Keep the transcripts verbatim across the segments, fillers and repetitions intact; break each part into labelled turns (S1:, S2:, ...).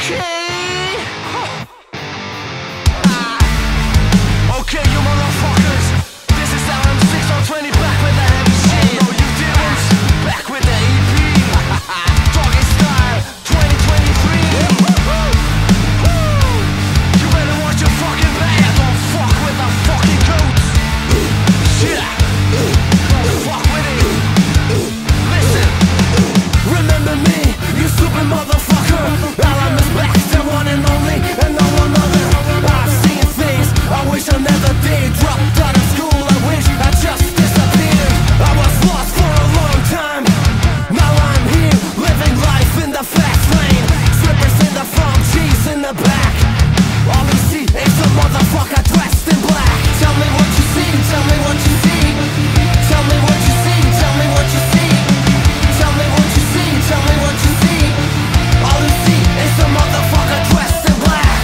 S1: Okay. Ah. Okay, you motherfuckers. This is our M six on twenty back with the heavy shit. No, you didn't. Back with the E P. Doggy style twenty twenty-three. You better watch your fucking back. Don't fuck with the fucking coats. Shit. Don't fuck with it. Listen. Remember me, you stupid motherfucker. Alan is back, the one and only, and no one other. I've seen things I wish I never did. Dropped out of school, I wish I just disappeared. I was lost for a long time. Now I'm here, living life in the fast lane. Strippers in the front, G's in the back. All you see is a motherfucker dressed in black. Tell me what you see, tell me what you see. Tell me what you see, tell me what you see. Tell me what you see, tell me what you see. All you see is a motherfucker dressed in black.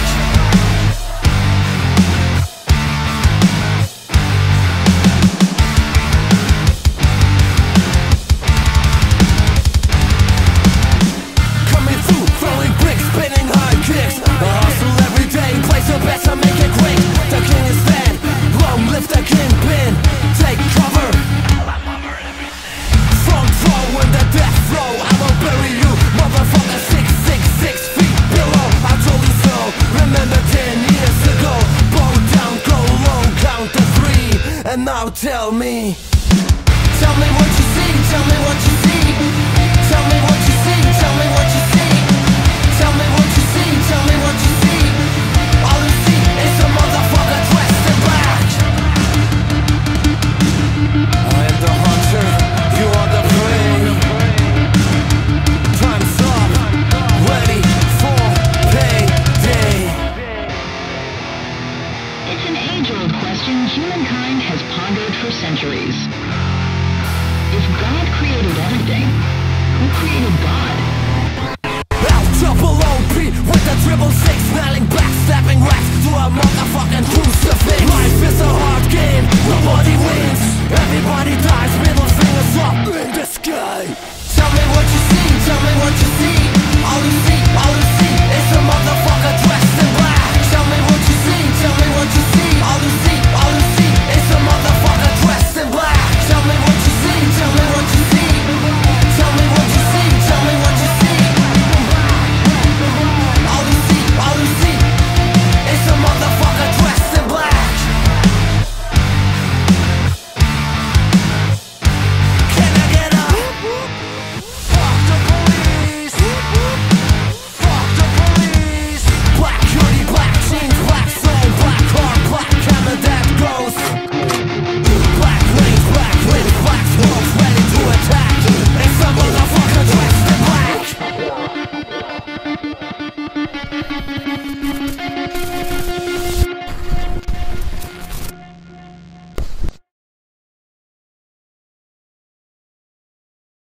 S1: Coming through, throwing bricks, spinning high kicks. I hustle every day, place your bets, I make it quick. The king is dead, long live the kingpin. Take cover. Front row in the death row, I will bury you, motherfucker. Six, six, six feet below. I told you so. Remember ten years ago. Bow down, go low, count to three, and now tell me. Tell me what you see. Tell me what you see. Tell me what you see. Tell me what you see. Tell me what you see. Tell me what you see. All you see is a motherfucker dressed in black. I am the hunter. You are the prey. Time's up. Ready for payday.
S2: It's an age-old question humankind has pondered for centuries. If God created everything, who created God?
S1: L double O P with the triple six, smelling back, stabbing rats to a motherfucking